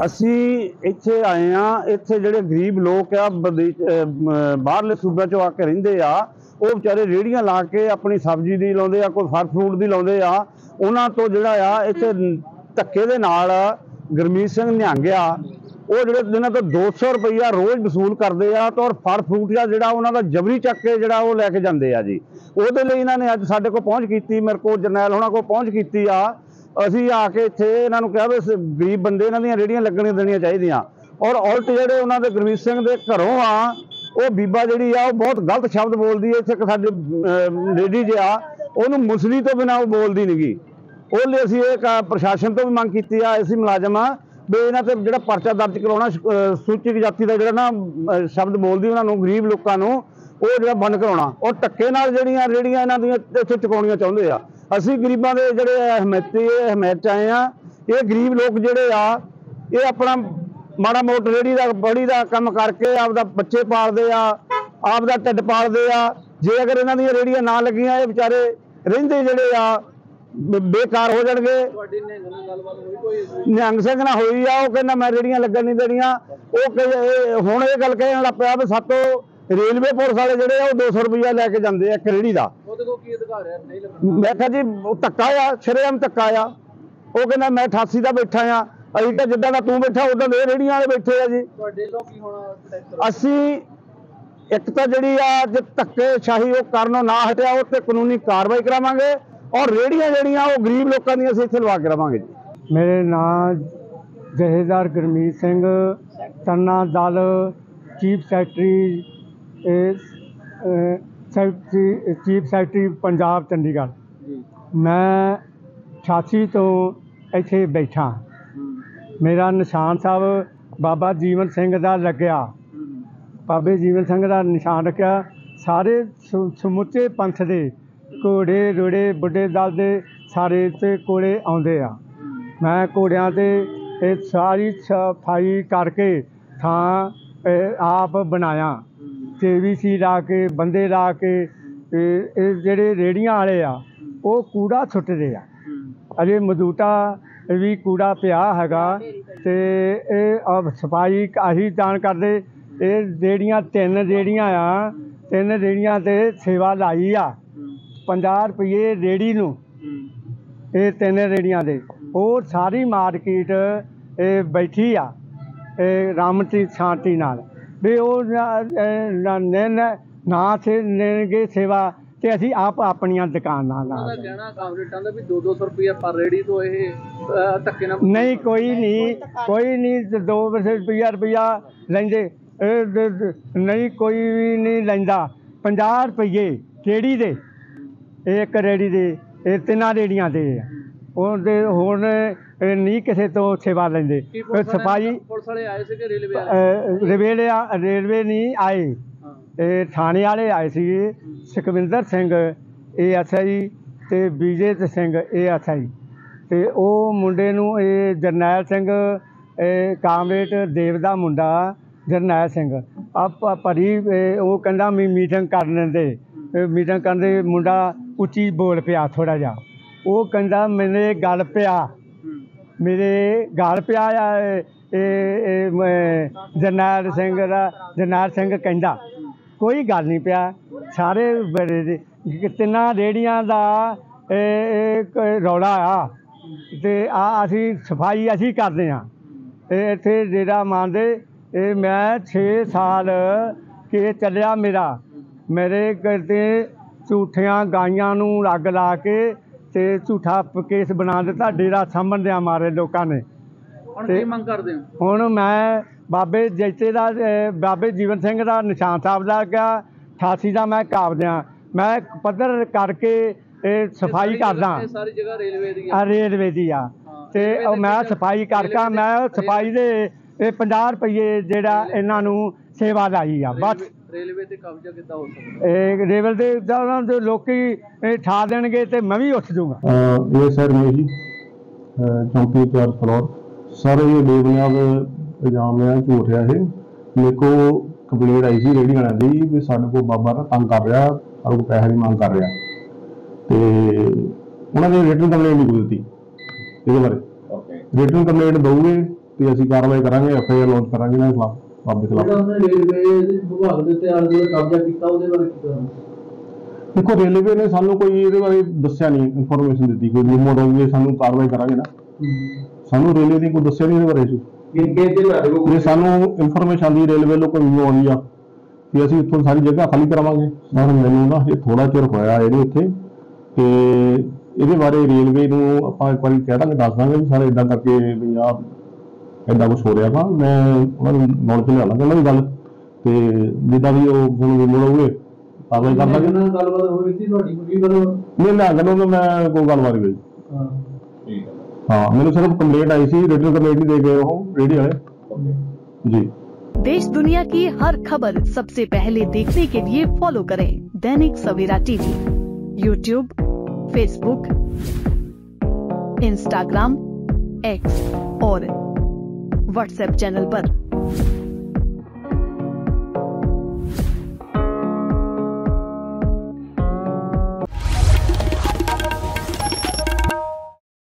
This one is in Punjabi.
ਅਸੀਂ ਇੱਥੇ ਆਏ ਆ। ਇੱਥੇ ਜਿਹੜੇ ਗਰੀਬ ਲੋਕ ਆ ਬਾਹਰਲੇ ਸੂਬਿਆਂ ਚੋਂ ਆ ਕੇ ਰਹਿੰਦੇ ਆ, ਉਹ ਵਿਚਾਰੇ ਰੇਹੜੀਆਂ ਲਾ ਕੇ ਆਪਣੀ ਸਬਜ਼ੀ ਦੀ ਲਾਉਂਦੇ ਆ, ਕੋਈ ਫਲ ਫਰੂਟ ਦੀ ਲਾਉਂਦੇ ਆ। ਉਹਨਾਂ ਤੋਂ ਜਿਹੜਾ ਆ ਇੱਥੇ ਧੱਕੇ ਦੇ ਨਾਲ ਗੁਰਮੀਤ ਸਿੰਘ ਨਿਹੰਗ ਆ, ਉਹ ਜਿਹੜੇ ਇਹਨਾਂ ਤੋਂ 200 ਰੁਪਈਆ ਰੋਜ਼ ਵਸੂਲ ਕਰਦੇ ਆ ਤੇ ਔਰ ਫਲ ਫਰੂਟ ਆ ਜਿਹੜਾ ਉਹਨਾਂ ਦਾ ਜਬਰੀ ਚੱਕ ਕੇ ਜਿਹੜਾ ਉਹ ਲੈ ਕੇ ਜਾਂਦੇ ਆ ਜੀ। ਉਹਦੇ ਲਈ ਇਹਨਾਂ ਨੇ ਅੱਜ ਸਾਡੇ ਕੋਲ ਪਹੁੰਚ ਕੀਤੀ, ਮੇਰੇ ਕੋਲ ਜਰਨੈਲ ਹੋਣਾ ਕੋਲ ਪਹੁੰਚ ਕੀਤੀ ਆ। ਅਸੀਂ ਆ ਕੇ ਇੱਥੇ ਇਹਨਾਂ ਨੂੰ ਕਿਹਾ ਵੀ ਗਰੀਬ ਬੰਦੇ ਇਹਨਾਂ ਦੀਆਂ ਰੇਹੜੀਆਂ ਲੱਗਣੀਆਂ ਦੇਣੀਆਂ ਚਾਹੀਦੀਆਂ। ਔਰ ਉਲਟ ਜਿਹੜੇ ਉਹਨਾਂ ਦੇ ਗੁਰਮੀਤ ਸਿੰਘ ਦੇ ਘਰੋਂ ਆ, ਉਹ ਬੀਬਾ ਜਿਹੜੀ ਆ ਉਹ ਬਹੁਤ ਗਲਤ ਸ਼ਬਦ ਬੋਲਦੀ ਹੈ। ਇੱਥੇ ਸਾਡੇ ਲੇਡੀ ਜਿਹਾ ਉਹਨੂੰ ਮੁਸਲੀ ਤੋਂ ਬਿਨਾਂ ਉਹ ਬੋਲਦੀ ਨਹੀਂ ਗੀ। ਉਹ ਲਈ ਅਸੀਂ ਇਹ ਪ੍ਰਸ਼ਾਸਨ ਤੋਂ ਵੀ ਮੰਗ ਕੀਤੀ ਆ, ਅਸੀਂ ਮੁਲਾਜ਼ਮ ਆ ਵੀ ਇਹਨਾਂ ਤੇ ਜਿਹੜਾ ਪਰਚਾ ਦਰਜ ਕਰਾਉਣਾ, ਸੂਚਿਤ ਜਾਤੀ ਦਾ ਜਿਹੜਾ ਨਾ ਸ਼ਬਦ ਬੋਲਦੀ ਉਹਨਾਂ ਨੂੰ, ਗਰੀਬ ਲੋਕਾਂ ਨੂੰ ਉਹ ਜਿਹੜਾ ਬੰਦ ਕਰਾਉਣਾ। ਔਰ ਧੱਕੇ ਨਾਲ ਜਿਹੜੀਆਂ ਰੇਹੜੀਆਂ ਇਹਨਾਂ ਦੀਆਂ ਇੱਥੇ ਚੁਕਾਉਣੀਆਂ ਚਾਹੁੰਦੇ ਆ। ਅਸੀਂ ਗਰੀਬਾਂ ਦੇ ਜਿਹੜੇ ਹਮਾਇਤ 'ਚ ਆਏ ਆ। ਇਹ ਗਰੀਬ ਲੋਕ ਜਿਹੜੇ ਆ ਇਹ ਆਪਣਾ ਮਾੜਾ ਮੋਟ ਰੇਹੜੀ ਦਾ ਬੜੀ ਦਾ ਕੰਮ ਕਰਕੇ ਆਪਦਾ ਬੱਚੇ ਪਾਲਦੇ ਆ, ਆਪਦਾ ਢਿੱਡ ਪਾਲਦੇ ਆ। ਜੇ ਅਗਰ ਇਹਨਾਂ ਦੀਆਂ ਰੇਹੜੀਆਂ ਨਾ ਲੱਗੀਆਂ, ਇਹ ਵਿਚਾਰੇ ਰਹਿੰਦੇ ਜਿਹੜੇ ਆ ਬੇਕਾਰ ਹੋ ਜਾਣਗੇ। ਨਿਹੰਗ ਸਿੰਘ ਨਾਲ ਹੋਈ ਆ, ਉਹ ਕਹਿੰਦਾ ਮੈਂ ਰੇਹੜੀਆਂ ਲੱਗਣ ਨਹੀਂ ਦੇਣੀਆਂ। ਉਹ ਹੁਣ ਇਹ ਗੱਲ ਕਹਿਣ ਲੱਗ ਪਿਆ ਵੀ ਸਾਤੋਂ ਰੇਲਵੇ ਪੁਲਿਸ ਵਾਲੇ ਜਿਹੜੇ ਆ ਉਹ 200 ਰੁਪਈਆ ਲੈ ਕੇ ਜਾਂਦੇ ਆ ਇੱਕ ਰੇਹੜੀ ਦਾ। ਉਹਦੇ ਕੋਲ ਕੀ ਅਧਿਕਾਰ ਹੈ? ਮੈਂ ਕਿਹਾ ਜੀ ਉਹ ਧੱਕਾ ਆ, ਸ਼ਰੇਆਮ ਧੱਕਾ ਆ। ਉਹ ਕਹਿੰਦਾ ਮੈਂ 88 ਦਾ ਬੈਠਾ ਆ। ਅਸੀਂ ਤਾਂ ਜਿੱਦਾਂ ਦਾ ਤੂੰ ਬੈਠਾ ਉਦਾਂ ਦੇ ਰੇਹੜੀਆਂ ਵਾਲੇ ਬੈਠੇ ਆ ਜੀ। ਤੁਹਾਡੇ ਲੋਕ ਕੀ ਹੋਣਾ? ਅਸੀਂ ਇੱਕ ਤਾਂ ਜਿਹੜੀ ਆ ਜੇ ਧੱਕੇ ਸ਼ਾਹੀ ਉਹ ਕਰਨੋਂ ਨਾ ਹਟਿਆ, ਉਹ ਤੇ ਕਾਨੂੰਨੀ ਕਾਰਵਾਈ ਕਰਾਵਾਂਗੇ। ਔਰ ਰੇਹੜੀਆਂ ਜਿਹੜੀਆਂ ਉਹ ਗਰੀਬ ਲੋਕਾਂ ਦੀਆਂ ਅਸੀਂ ਇੱਥੇ ਲਵਾ ਕੇ ਰਵਾਂਗੇ ਜੀ। ਮੇਰੇ ਨਾਂ ਜਥੇਦਾਰ Gurmeet Singh, Tarna Dal chief secretary chief secretary Punjab Chandigarh. ਮੈਂ 88 ਤੋਂ ਇੱਥੇ ਬੈਠਾ। ਮੇਰਾ ਨਿਸ਼ਾਨ ਸਾਹਿਬ ਬਾਬਾ ਜੀਵਨ ਸਿੰਘ ਦਾ ਲੱਗਿਆ। ਬਾਬੇ ਜੀਵਨ ਸਿੰਘ ਦਾ ਨਿਸ਼ਾਨ ਰੱਖਿਆ। ਸਾਰੇ ਸਮੁੱਚੇ ਪੰਥ ਦੇ ਘੋੜੇ ਰੋੜੇ ਬੁੱਢੇ ਦਲ ਦੇ ਸਾਰੇ ਇੱਥੇ ਕੋਲੇ ਆਉਂਦੇ ਆ। ਮੈਂ ਘੋੜਿਆਂ 'ਤੇ ਇਹ ਸਾਰੀ ਸਫਾਈ ਕਰਕੇ ਥਾਂ ਆਪ ਬਣਾਇਆ। KVC ਲਾ ਕੇ ਬੰਦੇ ਲਾ ਕੇ ਇਹ ਜਿਹੜੇ ਰੇਹੜੀਆਂ ਵਾਲੇ ਆ ਉਹ ਕੂੜਾ ਸੁੱਟਦੇ ਆ। ਅਜੇ ਮੌਜੂਦਾ ਵੀ ਕੂੜਾ ਪਿਆ ਹੈਗਾ ਅਤੇ ਇਹ ਸਫਾਈ ਅਸੀਂ ਜਾਣ ਕਰਦੇ। ਇਹ ਜਿਹੜੀਆਂ 3 ਰੇਹੜੀਆਂ ਆ, 3 ਰੇਹੜੀਆਂ 'ਤੇ ਸੇਵਾ ਲਾਈ ਆ 50 ਰੁਪਏ ਰੇਹੜੀ ਨੂੰ। ਇਹ 3 ਰੇਹੜੀਆਂ ਦੇ ਉਹ ਸਾਰੀ ਮਾਰਕੀਟ ਇਹ ਬੈਠੀ ਆ ਇਹ ਰਾਮਤੀ ਸ਼ਾਂਤੀ ਨਾਲ ਵੀ ਉਹ ਨਾ ਲੈਣਗੇ ਸੇਵਾ ਤੇ ਅਸੀਂ ਆਪ ਆਪਣੀਆਂ ਦੁਕਾਨਾਂ ਨਾਲ ਕਹਿਣਾ ਕਾਂਗਰੇਟਾਂ ਦਾ ਵੀ 200 ਰੁਪਇਆ ਪਰ ਰੇਹੜੀ ਤੋਂ ਇਹ ਧੱਕੇ ਨਾਲ ਨਹੀਂ ਕੋਈ ਨਹੀਂ 2 ਰੁਪਇਆ ਲੈਂਦੇ ਨਹੀਂ, ਕੋਈ ਵੀ ਨਹੀਂ ਲੈਂਦਾ। 50 ਰੁਪਏ ਰੇਹੜੀ ਦੇ, ਇੱਕ ਰੇਹੜੀ ਦੇ, ਇਹ 3 ਰੇਹੜੀਆਂ ਦੇ ਆ। ਉਹਦੇ ਹੁਣ ਨਹੀਂ ਕਿਸੇ ਤੋਂ ਸੇਵਾ ਲੈਂਦੇ। ਸਫਾਈ ਪੁਲਿਸ ਵਾਲੇ ਆਏ ਸੀਗੇ? ਰੇਲਵੇ ਨਹੀਂ ਆਏ, ਇਹ ਥਾਣੇ ਵਾਲੇ ਆਏ ਸੀਗੇ। ਸੁਖਵਿੰਦਰ ਸਿੰਘ ASI ਅਤੇ ਵਿਜੇ ਸਿੰਘ ASI ਅਤੇ ਉਹ ਮੁੰਡੇ ਨੂੰ ਇਹ ਜਰਨੈਲ ਸਿੰਘ ਕਾਮਰੇਡ ਦੇਵ ਦਾ ਮੁੰਡਾ ਜਰਨੈਲ ਸਿੰਘ ਭਰੀ ਉਹ ਕਹਿੰਦਾ ਵੀ ਮੀਟਿੰਗ ਕਰ ਲੈਂਦੇ। ਮੀਟਿੰਗ ਕਰਨ ਦੇ ਮੁੰਡਾ ਉੱਚੀ ਬੋਲ ਪਿਆ ਥੋੜ੍ਹਾ ਜਿਹਾ। ਉਹ ਕਹਿੰਦਾ ਮੇਰੇ ਗਲ ਪਿਆ ਆ। ਜਰਨੈਲ ਸਿੰਘ ਕਹਿੰਦਾ ਕੋਈ ਗੱਲ ਨਹੀਂ ਪਿਆ। ਸਾਰੇ 3 ਰੇਹੜੀਆਂ ਦਾ ਰੌਲਾ ਆ ਅਤੇ ਅਸੀਂ ਸਫਾਈ ਅਸੀਂ ਕਰਦੇ ਹਾਂ। ਇੱਥੇ ਡੇਰਾ ਮੰਨਦੇ ਇਹ ਮੈਂ 6 ਸਾਲ ਕੇਸ ਚੱਲਿਆ ਮੇਰੇ ਕਿਤੇ ਝੂਠੀਆਂ ਗਾਈਆਂ ਨੂੰ ਅੱਗ ਲਾ ਕੇ ਅਤੇ ਝੂਠਾ ਕੇਸ ਬਣਾ ਦਿੱਤਾ। ਡੇਰਾ ਸਾਂਭਣ ਮਾਰੇ ਲੋਕਾਂ ਨੇ। ਕੀ ਮੰਗ ਕਰਦੇ ਹੋ? ਹੁਣ ਮੈਂ ਬਾਬੇ ਜੈਤੇ ਦਾ ਬਾਬੇ ਜੀਵਨ ਸਿੰਘ ਦਾ ਨਿਸ਼ਾਨ ਸਾਹਿਬ ਦਾ ਗਿਆ 88 ਦਾ ਮੈਂ ਕਾਬਦਿਆਂ। ਮੈਂ ਪੱਧਰ ਕਰਕੇ ਇਹ ਸਫਾਈ ਕਰਦਾ। ਸਾਰੀ ਜਗ੍ਹਾ ਰੇਲਵੇ ਦੀ ਆ ਅਤੇ ਮੈਂ ਸਫਾਈ ਕਰਕੇ ਮੈਂ ਸਫਾਈ ਦੇ ਇਹ 50 ਰੁਪਏ ਜਿਹੜਾ ਇਹਨਾਂ ਨੂੰ ਸੇਵਾ ਲਾਈ ਆ ਬਸ। ਰੇਲਵੇ ਤੇ ਕਬਜ਼ਾ ਕਿੱਦਾਂ ਹੋ ਸਕਦਾ? ਇਹ ਰੇਲਵੇ ਦੇ ਉਹਨਾਂ ਦੇ ਲੋਕੀ ਠਾ ਦੇਣਗੇ ਤੇ ਮੈਂ ਵੀ ਉੱਠ ਜਾਊਂਗਾ। ਇਹ ਸਰ ਮੇਰੀ ਚੌਂਕੀ ਚਾਰ ਫਲੋਰ ਸਰ ਇਹ ਬੇਬੁਨਿਆਦ ਇਲਜ਼ਾਮ ਆ, ਝੂਠ ਆ। ਇਹ ਮੇਰੇ ਕੋਲ ਕੰਪਲੇਂਟ ਆਈ ਸੀ ਰੇਹੜੀ ਵਾਲਿਆਂ ਦੀ ਵੀ ਸਾਡੇ ਕੋਲ ਬਾਬਾ ਨਾ ਤੰਗ ਕਰ ਰਿਹਾ, ਸਾਡੇ ਕੋਲ ਪੈਸੇ ਦੀ ਮੰਗ ਕਰ ਰਿਹਾ ਤੇ ਉਹਨਾਂ ਨੇ ਰਿਟਨ ਕੰਪਲੇਂਟ ਨਹੀਂ ਕੋਈ ਦਿੱਤੀ ਇਹਦੇ ਬਾਰੇ। ਰਿਟਨ ਕੰਪਲੇਂਟ ਦਊਗੇ ਤੇ ਅਸੀਂ ਕਾਰਵਾਈ ਕਰਾਂਗੇ, FIR ਲੌਂਚ ਕਰਾਂਗੇ ਇਹਨਾਂ ਖਿਲਾਫ, ਬਾਬੇ ਖਿਲਾਫ। ਰੇਲਵੇ ਵਿਭਾਗ ਦੇ ਉੱਤੇ ਆਲੇ ਦੁਆਲੇ ਕਬਜ਼ਾ ਕੀਤਾ, ਉਹਦੇ ਬਾਰੇ ਕੀ ਕਰਾਂ? ਦੇਖੋ ਰੇਲਵੇ ਨੇ ਸਾਨੂੰ ਕੋਈ ਇਹਦੇ ਬਾਰੇ ਦੱਸਿਆ ਨਹੀਂ, ਇਨਫੋਰਮੇਸ਼ਨ ਦਿੱਤੀ ਕੋਈ ਨਿੰਮੋ ਹੋਵੇ, ਸਾਨੂੰ ਕਾਰਵਾਈ ਕਰਾਂਗੇ ਨਾ। ਸਾਨੂੰ ਰੇਲਵੇ ਨੇ ਕੋਈ ਦੱਸਿਆ ਨਹੀਂ ਇਹਦੇ ਬਾਰੇ। ਜੇ ਸਾਨੂੰ ਇਨਫੋਰਮੇਸ਼ਨ ਆਉਂਦੀ ਰੇਲਵੇ ਵੱਲੋਂ ਕੋਈ ਰਿਵਿਊ ਆਉਂਦੀ ਆ ਤੇ ਅਸੀਂ ਉੱਥੋਂ ਸਾਰੀ ਜਗ੍ਹਾ ਖਾਲੀ ਕਰਾਵਾਂਗੇ। ਸਰ ਮੈਨੂੰ ਨਾ ਇਹ ਥੋੜਾ ਚਿਰ ਹੋਇਆ ਇਹਦੇ ਉੱਤੇ, ਤੇ ਇਹਦੇ ਬਾਰੇ ਰੇਲਵੇ ਨੂੰ ਆਪਾਂ ਇੱਕ ਵਾਰੀ ਕਹਿ ਦਾਂਗੇ, ਦੱਸ ਦਾਂਗੇ ਵੀ ਸਾਰੇ ਇਦਾਂ ਕਰਕੇ ਵੀ ਆਹ ਏਦਾਂ ਕੁਛ ਹੋ ਰਿਹਾ ਵਾ। ਮੈਂ ਉਹਨਾਂ ਨੂੰ ਨੌਲੇਜ ਲਿਆ ਲਾਂਗਾ ਉਹਨਾਂ ਦੀ ਗੱਲ, ਤੇ ਜਿੱਦਾਂ ਵੀ ਉਹ ਸਾਨੂੰ ਰਿਵਿਊ ਹੋਵੇ ਕਾਰਵਾਈ ਕਰ ਦਾਂਗੇ। ਗੱਲਬਾਤ ਹੋਈ ਸੀ ਤੁਹਾਡੀ ਕੋਈ ਗੱਲ? ਨਹੀਂ ਨਾ ਗੱਲੋਂ ਮੈਂ ਕੋਈ ਗੱਲਬਾਤ ਨਹੀਂ ਹੋਈ। हाँ, मैंने सिर्फ कंप्लेंट आई थी, रिटन कंप्लेंट ही दे गए हो रेडी वाले जी। देश दुनिया की हर खबर सबसे पहले देखने के लिए फॉलो करें Dainik Savera TV, YouTube, Facebook, Instagram, X और व्हाट्सएप चैनल पर।